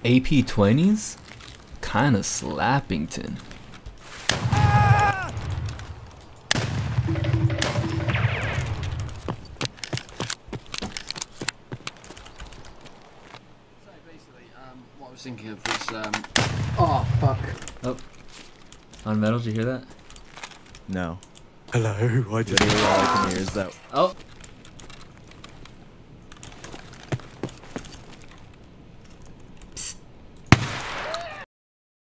AP-20s? Kinda slappington. What I was thinking of was, oh, fuck. Oh. On metal, did you hear that? No. Hello, I just... Literally all I can hear is that... Oh!